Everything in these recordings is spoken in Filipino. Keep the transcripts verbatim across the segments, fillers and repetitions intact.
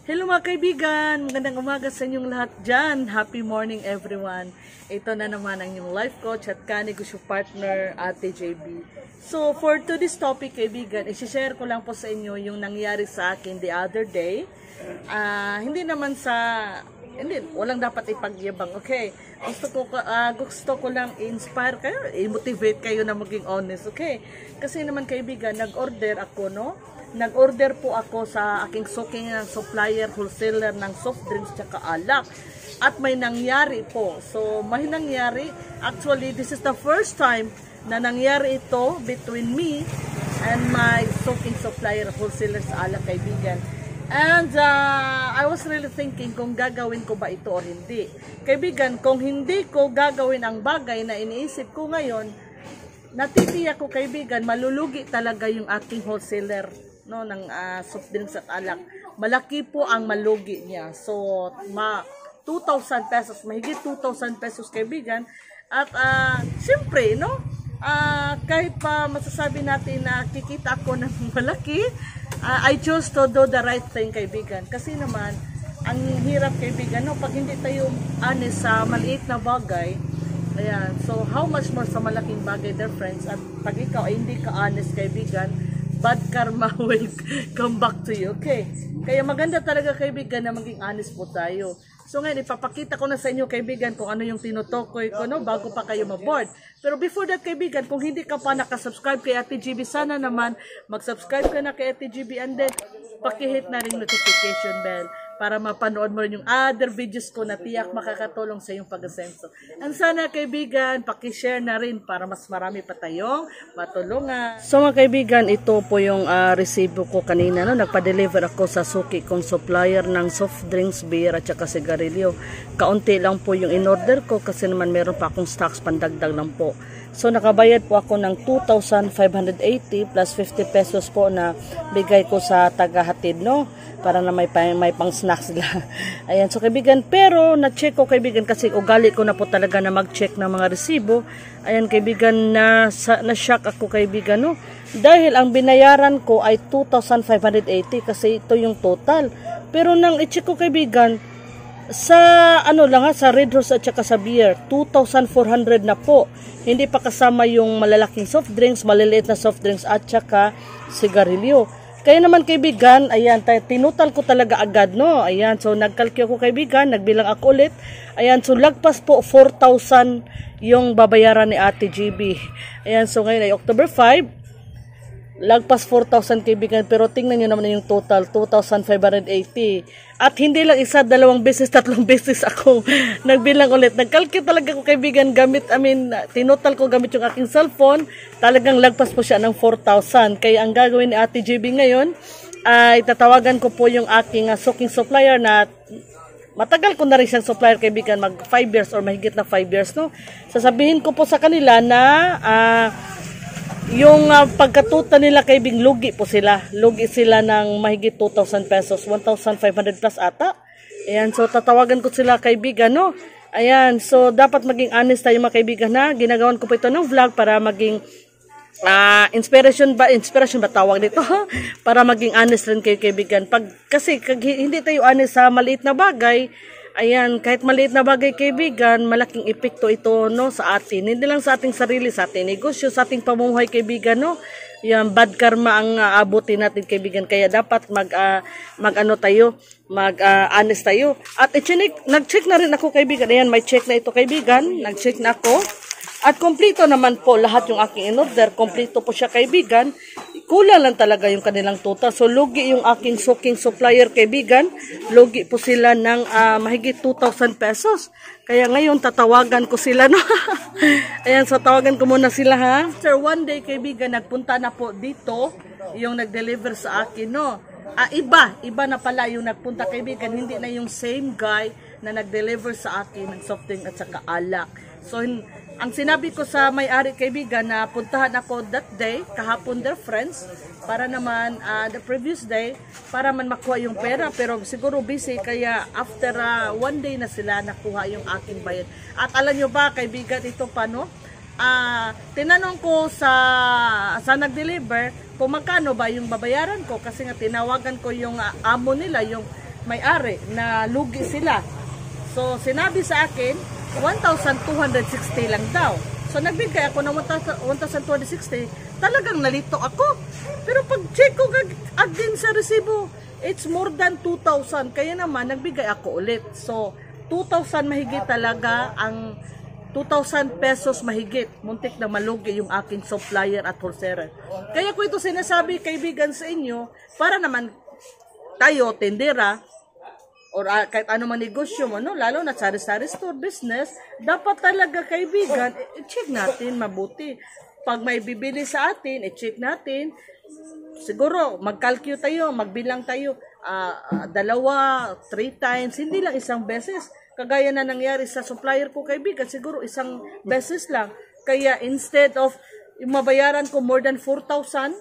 Hello mga kaibigan! Magandang umaga sa inyong lahat dyan. Happy morning everyone. Ito na naman ang inyong life coach at kanegosyo partner, Ate J B. So for today's topic kaibigan, isi-share ko lang po sa inyo yung nangyari sa akin the other day. Uh, hindi naman sa... Hindi, walang dapat ipagyabang. Okay, gusto ko, uh, gusto ko lang i-inspire kayo, i-motivate kayo na maging honest. Okay, kasi naman kaibigan, nag-order ako, no? Nag-order po ako sa aking suking supplier, wholesaler ng soft drinks tsaka alak. At may nangyari po. So, may nangyari. Actually, this is the first time na nangyari ito between me and my suking supplier, wholesaler sa alak, kaibigan. And uh, I was really thinking kung gagawin ko ba ito or hindi. Kaibigan, kung hindi ko gagawin ang bagay na iniisip ko ngayon, natitiyak ko kaibigan, malulugi talaga yung aking wholesaler, no, ng uh, soft drinks at alak. Malaki po ang malugi niya. So, ma two thousand pesos, mahigit two thousand pesos kaibigan. At uh, siyempre, no, uh, kahit pa masasabi natin na kikita ako ng malaki, uh, I chose to do the right thing kaibigan. Kasi naman, ang hirap kaibigan, no, pag hindi tayo honest sa maliit na bagay, ayan, so how much more sa malaking bagay, dear friends. At pag ikaw ay hindi ka honest kaibigan, bad karma will come back to you. Okay? Kaya maganda talaga kaibigan na maging honest po tayo. So ngayon, ipapakita ko na sa inyo kaibigan kung ano yung tinutukoy ko, no, bago pa kayo maboard. Pero before that kaibigan, kung hindi ka pa nakasubscribe kay Ate G B, sana naman mag-subscribe ka na kay Ate G B and then pakihit na rin notification bell para mapanood mo rin yung other videos ko na tiyak makakatulong sa iyong pag-asenso. And sana kaibigan, pakishare na rin para mas marami pa tayong matulungan. So mga kaibigan, ito po yung uh, resibo ko kanina. No? Nagpa-deliver ako sa suki kong supplier ng soft drinks, beer at saka sigarilyo. Kaunti lang po yung in-order ko kasi naman meron pa akong stocks, pandagdag lang po. So nakabayad po ako ng two thousand five hundred eighty plus fifty pesos po na bigay ko sa tagahatid, no? Para na may, may pang snacks sila. Ayan, so kaibigan, pero na-check ko kaibigan kasi ugali ko na po talaga na mag-check ng mga resibo. Ayan kaibigan, na, na-shock ako kaibigan, no? Dahil ang binayaran ko ay two thousand five hundred eighty kasi ito yung total. Pero nang i-check ko kaibigan, sa ano lang ha, sa Red Horse at saka sa beer, two thousand four hundred na po. Hindi pa kasama yung malalaking soft drinks, maliliit na soft drinks at saka sigarilyo. Kaya naman kaibigan, ayan, tinutal ko talaga agad, no? Ayan, so nagkalkyo ko kaibigan, nagbilang ako ulit. Ayan, so lagpas po four thousand yung babayaran ni Ate G B. Ayan, so ngayon ay October five. Lagpas four thousand kaibigan, pero tingnan nyo naman yung total, two thousand five hundred eighty. At hindi lang isa, dalawang beses, tatlong beses ako nagbilang ulit. Nagkalkit talaga ko kaibigan gamit, I mean, tinotal ko gamit yung aking cellphone. Talagang lagpas po siya ng four thousand. Kaya ang gagawin ni Ate J B ngayon, ay tatawagan ko po yung aking uh, suking supplier na matagal ko na rin siyang supplier kaibigan, mag five years or mahigit na five years, no? Sasabihin ko po sa kanila na ah, uh, yung uh, pagkatuta nila kaibing lugi po sila. Lugi sila ng mahigit two thousand pesos, one thousand five hundred plus ata. Ayan, so tatawagan ko sila kaibigan, no? Ayan, so dapat maging honest tayo mga kaibigan na ginagawan ko po ito ng vlog para maging uh, inspiration ba, inspiration ba tawag dito? Para maging honest rin kayo kaibigan. Pag, kasi kag, hindi tayo honest sa maliit na bagay, ayan, kahit maliit na bagay kaibigan, malaking epekto ito, no, sa atin. Hindi lang sa ating sarili, sa ating negosyo, sa ating pamumuhay kaibigan, no. Yan, bad karma ang uh, abutin natin kaibigan. Kaya dapat mag, uh, mag ano tayo, mag uh, honest tayo. At i-check, nag-check na rin ako kaibigan. Ayan, may check na ito kaibigan. Nag-check na ako. At kompleto naman po lahat yung aking in-order. Kompleto po siya kaibigan. Kulang lang talaga yung kanilang total. So, lugi yung aking suking supplier kaibigan. Lugi po sila ng uh, mahigit two thousand pesos. Kaya ngayon, tatawagan ko sila, no? Ayan, so tawagan ko muna sila, ha? Sir, one day kaibigan, nagpunta na po dito yung nag-deliver sa akin, no? Ah, iba. Iba na pala yung nagpunta kaibigan. Hindi na yung same guy na nag-deliver sa akin ng soft drink at saka alak. So, ang sinabi ko sa may-ari kaibigan na puntahan ako that day, kahapon their friends, para naman uh, the previous day, para man makuha yung pera. Pero siguro busy, kaya after uh, one day na sila nakuha yung aking bayad. At alam nyo ba kaibigan, ito pa, no? Uh, tinanong ko sa, sa nag-deliver kung magkano ba yung babayaran ko. Kasi nga tinawagan ko yung uh, amo nila, yung may-ari na lugi sila. So, sinabi sa akin, one thousand two hundred sixty lang daw. So, nagbigay ako ng one thousand two hundred sixty. Talagang nalito ako. Pero pag check ko again sa resibo, it's more than two thousand. Kaya naman, nagbigay ako ulit. So, two thousand mahigit talaga ang two thousand pesos mahigit. Muntik na malugi yung aking supplier at wholesaler. Kaya ko ito sinasabi, kaibigan, sa inyo, para naman tayo, tendera, or uh, kahit ano man negosyo mo, no? Lalo na sari-sari store business, dapat talaga, kaibigan, i-check natin mabuti. Pag may bibili sa atin, i-check natin. Siguro, mag-calculate tayo, magbilang tayo, uh, uh, dalawa, three times, hindi lang isang beses. Kagaya na nangyari sa supplier ko, kaibigan, siguro isang beses lang. Kaya instead of mabayaran ko more than four thousand,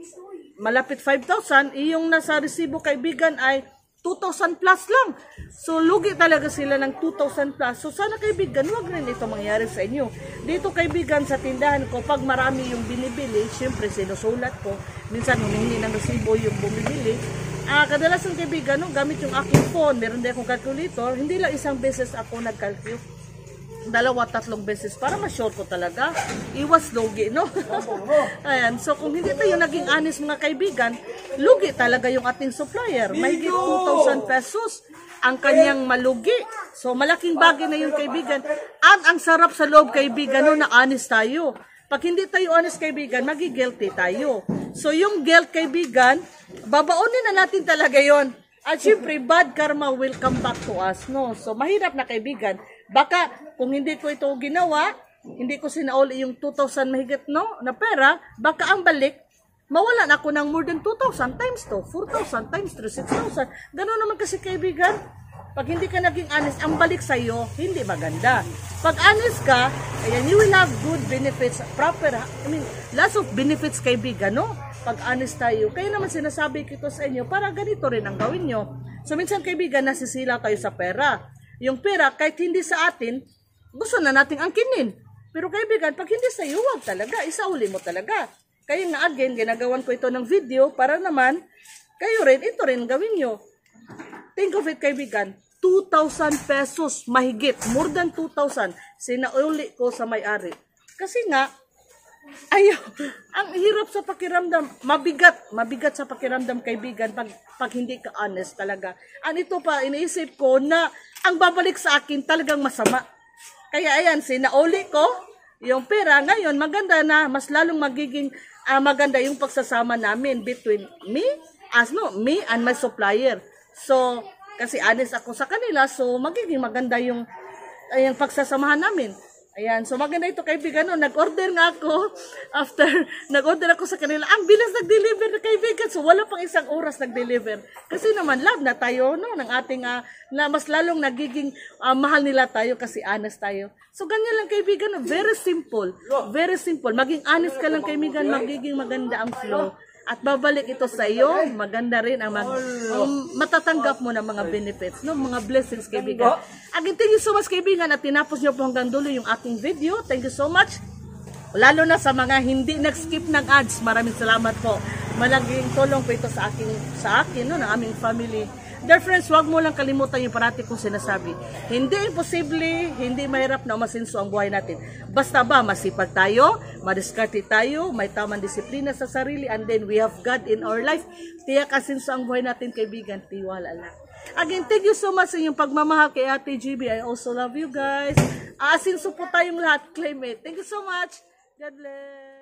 malapit five thousand, iyong nasa resibo, kaibigan, ay two thousand plus lang. So, lugi talaga sila ng two thousand plus. So, sana, kaibigan, huwag rin ito mangyari sa inyo. Dito, kaibigan, sa tindahan ko, pag marami yung binibili, syempre, sinusulat ko. Minsan, humingi ng resibo yung bumibili. Ah, kadalasan, kaibigan, no, gamit yung aking phone, meron din akong calculator, hindi lang isang beses ako nag-calculate. Dalawa, tatlong beses para ma-sure ko talaga. Iwas lugi, no? Ayan, so kung hindi tayo naging honest, mga kaibigan, lugi talaga yung ating supplier. Mahigit two thousand pesos ang kanyang malugi. So malaking bagay na yung kaibigan. At ang sarap sa loob, kaibigan, no, na honest tayo. Pag hindi tayo honest, kaibigan, magi-guilty tayo. So yung guilt, kaibigan, babaonin na natin talaga yon. At syempre, bad karma will come back to us, no? So mahirap na, kaibigan. Baka kung hindi ko ito ginawa, hindi ko sinauli yung two thousand mahigit, no, na pera, baka ang balik, mawalan ako ng more than two thousand times two, four thousand times three, six thousand. Ganoon naman kasi, kaibigan. Pag hindi ka naging honest, ang balik sa'yo, hindi maganda. Pag honest ka, ayan, you will have good benefits, proper, I mean, lots of benefits, kaibigan, no? Pag honest tayo. Kaya naman sinasabi ko sa inyo, para ganito rin ang gawin nyo. So, minsan, kaibigan, nasisila tayo sa pera. Yung pera, kahit hindi sa atin, gusto na nating angkinin. Pero, kaibigan, pag hindi sa'yo, huwag talaga. Isauli mo talaga. Kaya nga, again, ginagawan ko ito ng video para naman, kayo rin, ito rin gawin nyo. Think of it, kaibigan, two thousand pesos mahigit, more than two thousand, sinauli ko sa may-ari. Kasi nga, ayaw, ang hirap sa pakiramdam, mabigat, mabigat sa pakiramdam, kaibigan, pag, pag hindi ka honest talaga. Ang ito pa, iniisip ko na ang babalik sa akin talagang masama. Kaya ayan, sinauli ko yung pera. Ngayon, maganda na, mas lalong magiging uh, maganda yung pagsasama namin between me, as no, me and my supplier. So, kasi honest ako sa kanila, so magiging maganda yung, yung pagsasamahan namin. Ayan, so maganda ito, kaibigan, no? Nag-order nga ako, after nag-order ako sa kanila, ang bilis nag-deliver na, kaibigan, so wala pang isang oras nag-deliver. Kasi naman, love na tayo, no, ng ating, uh, na mas lalong nagiging uh, mahal nila tayo kasi honest tayo. So ganyan lang, kaibigan, no? Very simple, very simple. Maging honest ka lang, kaibigan, magiging maganda ang flow. At babalik ito sa iyo, maganda rin ang mag, um, matatanggap mo ng mga benefits, no? Mga blessings, kaibigan. Again, thank you so much, kaibigan, at tinapos niyo po hanggang dulo yung aking video. Thank you so much. Lalo na sa mga hindi nag-skip ng ads, maraming salamat po. Malaking tulong po ito sa akin, sa akin, no, ng aming family. Dear friends, huwag mo lang kalimutan yung parati kong sinasabi. Hindi imposible, hindi mahirap na umasinso ang buhay natin. Basta ba, masipag tayo, madiskarte tayo, may tamang disiplina sa sarili, and then we have God in our life. Tiyak asinso ang buhay natin, kaibigan, tiwala lang. Again, thank you so much sa inyong pagmamahal kay Ate G B. I also love you guys. Asinso po tayong lahat, claim it. Thank you so much. God bless.